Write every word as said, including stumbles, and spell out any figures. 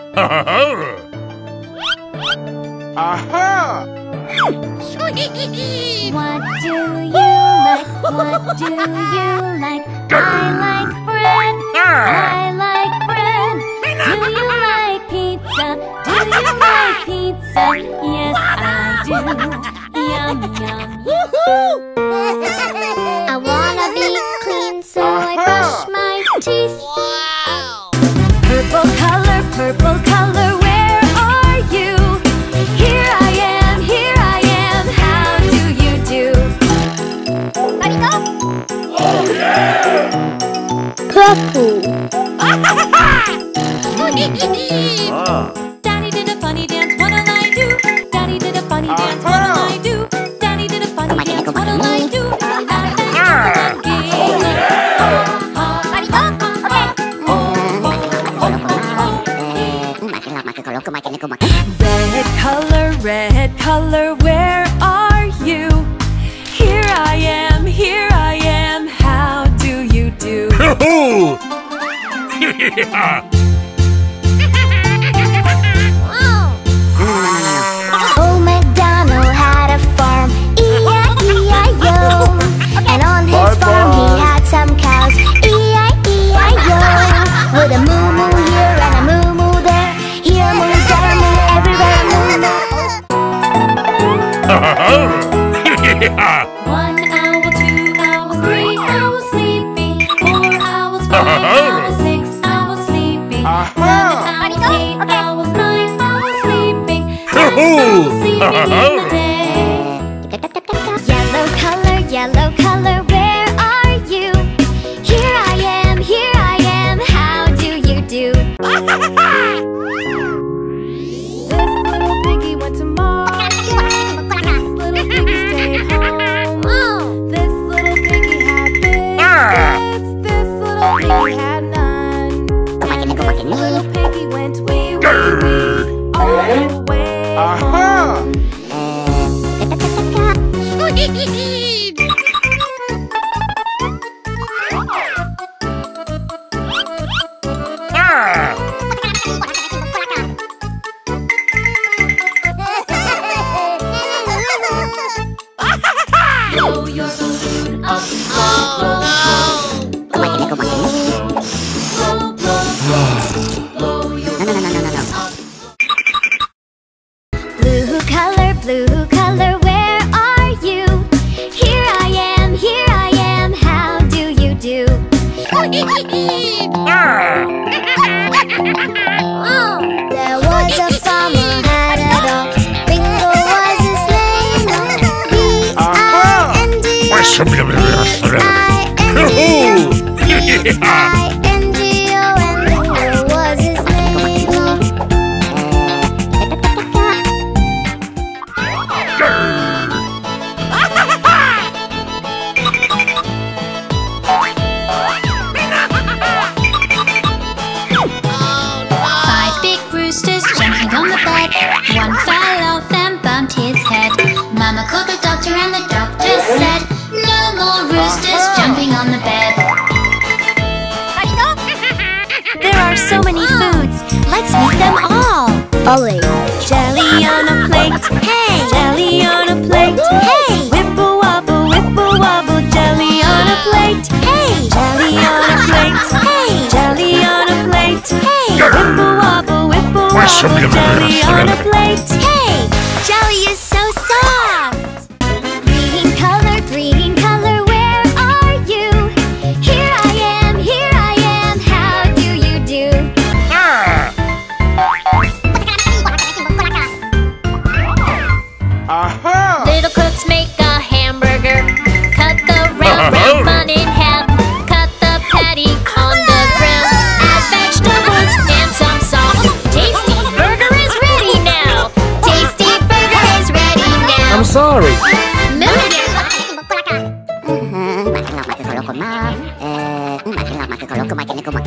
Aha! What do you like? What do you like? I like bread. I like bread. Do you like pizza? Do you like pizza? Yes, I do. Yum, yum. I wanna be clean, so I brush my teeth. Wow! Purple color, purple color, where are you? Here I am, here I am. How do you do? Oh yeah! Purple. Ah. Daddy did a funny dance, what'll I do? Daddy did a funny dance, what'll I do? Daddy did a funny dance, what'll I do? Laugh and giggle. Red color, red color, where are you? Here I am, here I am. How do you do? Old MacDonald had a farm, E I E I O. And on his farm he had some cows, E I E I O. With a moo moo here and a moo moo there, here moo, there moo, everywhere moo moo. One owl, two owls, three owls sleeping, four owls, five owls, six owls sleeping, seven owls, eight owls, nine owls sleeping, ten owls sleeping in the bed. Yellow color, yellow color, where are you? Here I am, here I am, how do you do? This little piggy went to market. This little piggy stayed home. This little piggy had biscuits. This little piggy had none. This little piggy went wee wee wee all the way home. Blow your balloon up, blow, blow, blow, blow, blow, blow, blow, blow your balloon up. Blue color, blue color, where are you? Here I am, here I am, how do you do? There was a farmer had a dog, Bingo was his name. B I N G O, B I N G O, B I N G O, and Bingo was his name. Five big roosters jumping on the bed. One fell off and bumped his head. Mama called the doctor and the doctor said, no more roosters jumping on the bed. There are so many foods. Let's meet them all. Ollie. Jelly on a plate. Hey! Jelly on a plate. Hey! Whipple wobble, whipple wobble. Jelly on a plate. Hey! Jelly on a plate. Hey! Jelly on a plate. Hey! Whipple wobble, whipple wobble. Jelly on a plate. Hey! Jelly is so soft! Green color, green color, where are you? Here I am, here I am, how do you do? Aha! Little cooks make a hamburger. Cut the round, round bun in half. Cut the patty on the grill. Add vegetables and some sauce. Tasty burger is ready now. Tasty burger is ready now. I'm sorry. Milk.